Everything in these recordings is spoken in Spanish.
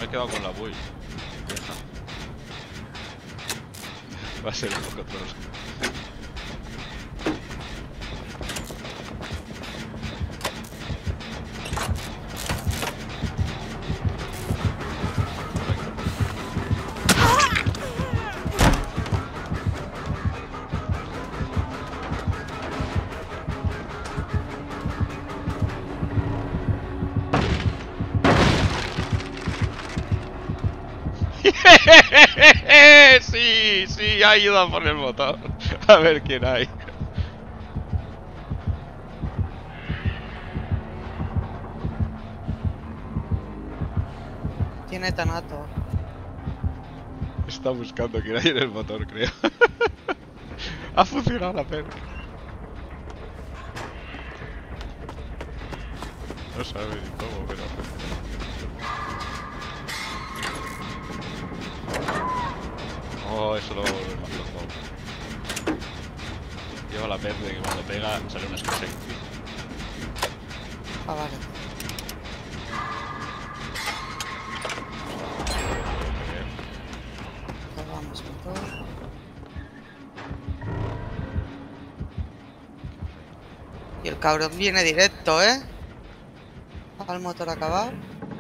he quedado con la build. Va a ser un poco troll. Sí, sí, ha ido a poner el motor. A ver quién hay. Tiene tanato. Está buscando quién hay en el motor, creo. Ha funcionado la perca. No sabe ni cómo, pero... Oh, eso lo va a volver más loco. Lleva la verde que cuando pega sale una escasez. Ah, vale. Probamos motor. Y el cabrón viene directo, ¿eh? Al motor acabado.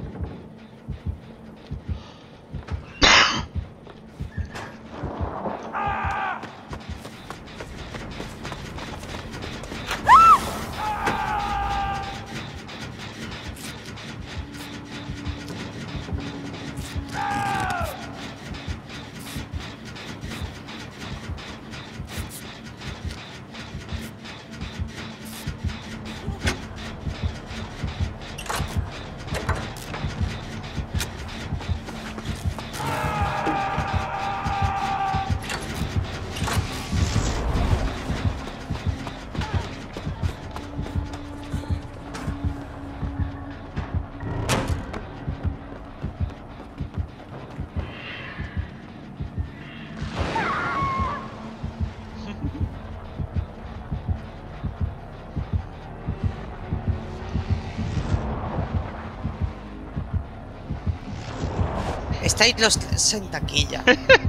Estáis los tres en taquilla.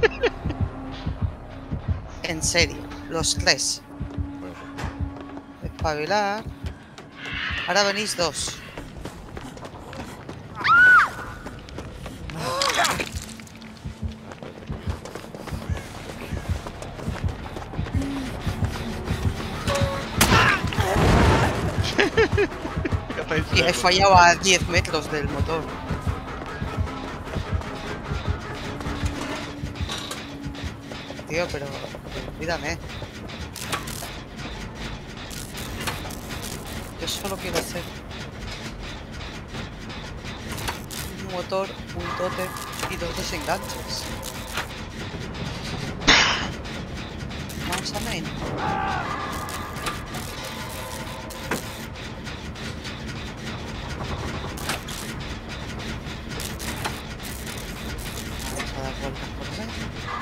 En serio, los tres. Espabilar. Ahora venís dos. Y he fallado a 10 metros del motor. Tío, pero olvídame. Yo solo quiero hacer un motor, un tótem y 2 desenganches. Vamos a main. Vamos a dar vueltas por main.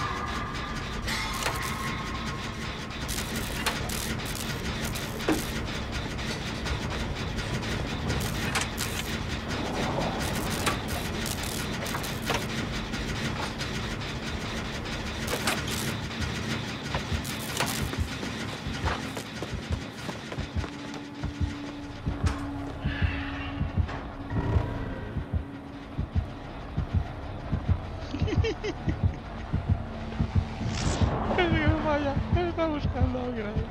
Vaya, está buscando a alguien ahí.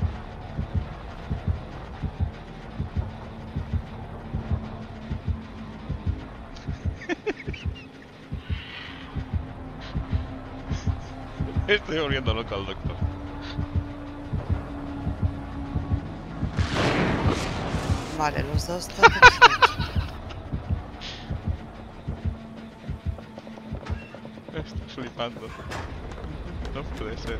Estoy volviendo loco al doctor. Vale, los dos tótems. Estoy flipando. No puede ser.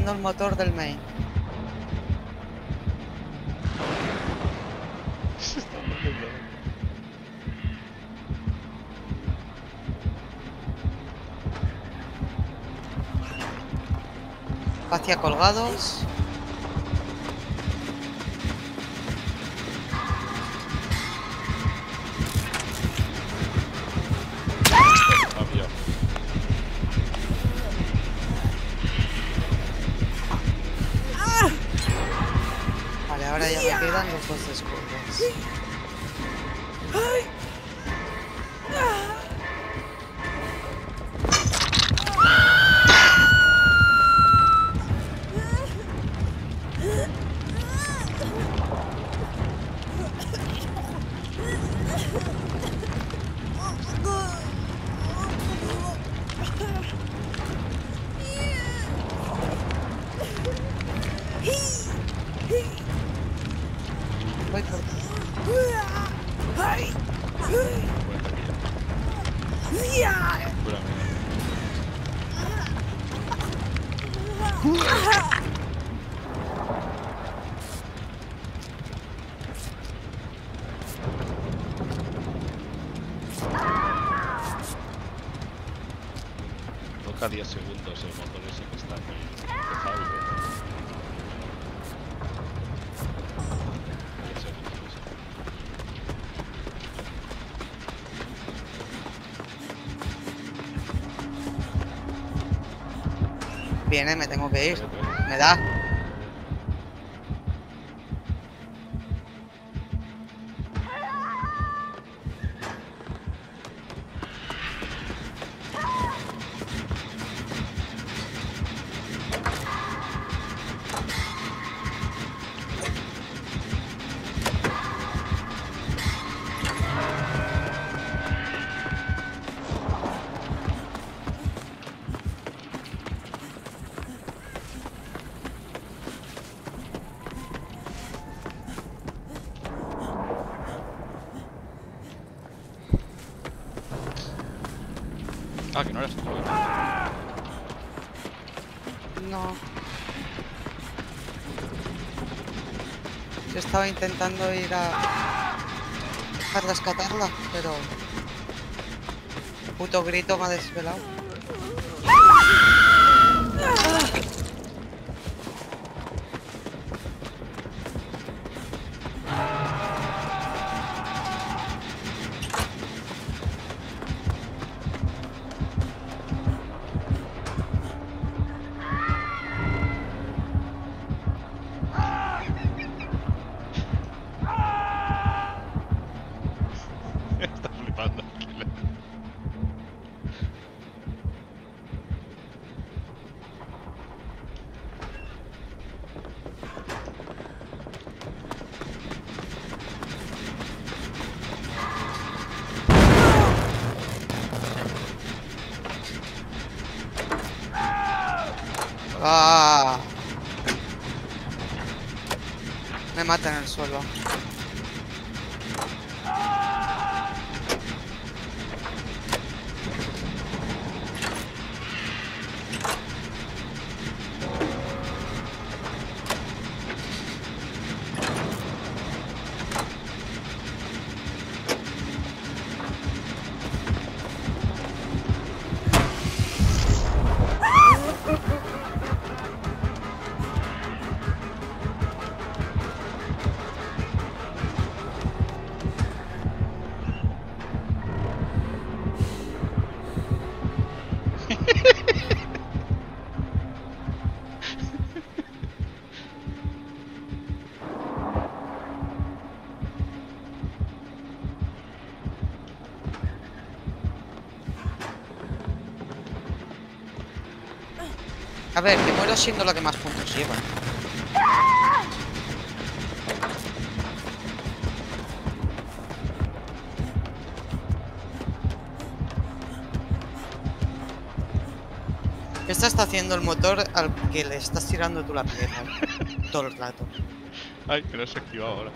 haciendo el motor del main. Se está volviendo. Hacia colgados. Había. Vale, ahora ya me quedan los dos escudos. Voy por ti. Pura mierda. Toca 10 segundos el motor ese que está muy empezado. 10 segundos. Viene, me tengo que ir. Me da. Ah, que no eres tú. No. Yo estaba intentando ir a rescatarla, pero el puto grito me ha desvelado. Está flipando. ¡Ah! Me mata en el suelo. A ver, que muero siendo la que más puntos lleva. Esta está haciendo el motor al que le estás tirando tú la piedra todo el rato. Ay, que no se activa ahora.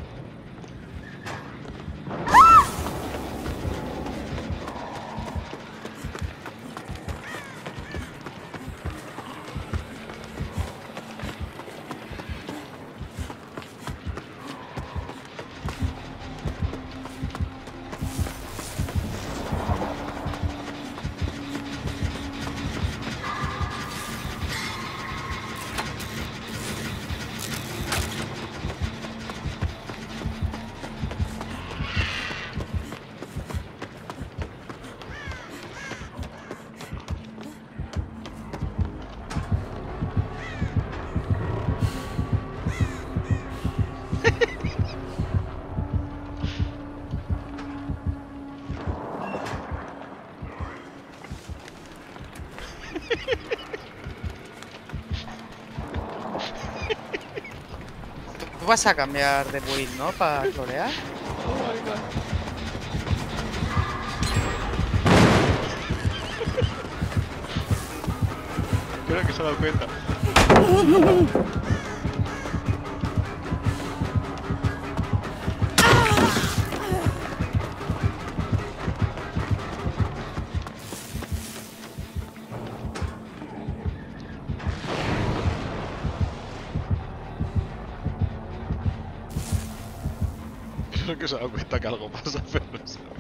Tú vas a cambiar de build, ¿no? Para florear. Oh my god. Creo que se ha dado cuenta. Creo que se ha dado cuenta que algo pasa, pero no sabe.